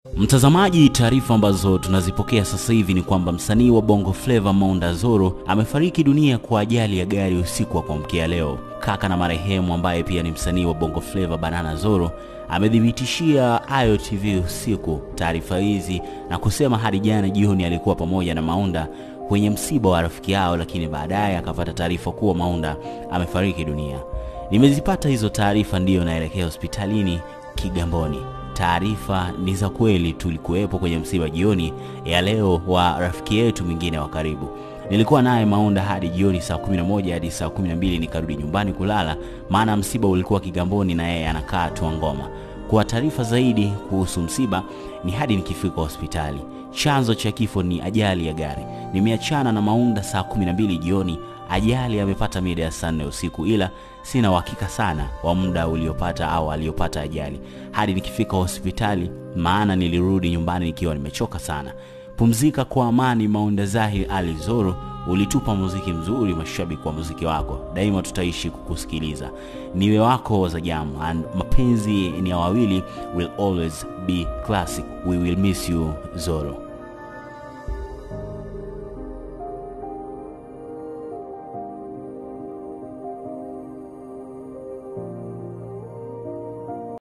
Mtazamaji, taarifa ambazo tunazipokea sasa hivi ni kwamba msanii wa Bongo Flava MAUNDA ZORO amefariki dunia kwa ajali ya gari usiku wa kuamkia leo. Kaka na marehemu ambaye pia ni msanii wa Bongo Flava Banana ZORO amedhibitishia Ayo TV usiku taarifa hizi na kusema hadi jana jioni alikuwa pamoja na MAUNDA kwenye msiba wa rafiki yao, lakini baadaye akapata taarifa kuwa MAUNDA amefariki dunia. Nimezipata hizo taarifa, ndiyo naelekea hospitalini Kigamboni. Taarifa ni za kweli, tulikuwepo kwenye msiba jioni ya leo wa rafiki yetu mwingine wa karibu. Nilikuwa naye MAUNDA hadi jioni saa 11 hadi saa 12 nikarudi nyumbani kulala, maana msiba ulikuwa Kigamboni na yeye anakaa tu Ngomma. Kwa taarifa zaidi kuhusu msiba ni hadi nikifika hospitali. Chanzo cha kifo ni ajali ya gari. Nimeachana na MAUNDA saa 12 jioni. Ajali amepata mida ya saa 4 usiku, ila sina uhakika sana wa muda uliopata au aliyopata ajali hadi nikifika hospitali, maana nilirudi nyumbani nikiwa nimechoka sana. Pumzika kwa amani MAUNDA Zahir Ali ZORO. Ulitupa muziki mzuri, mashabiki wa muziki wako daima tutaishi kukusikiliza. Niwe wako za jamu, and mapenzi ni ya wawili will always be classic. We will miss you ZORO.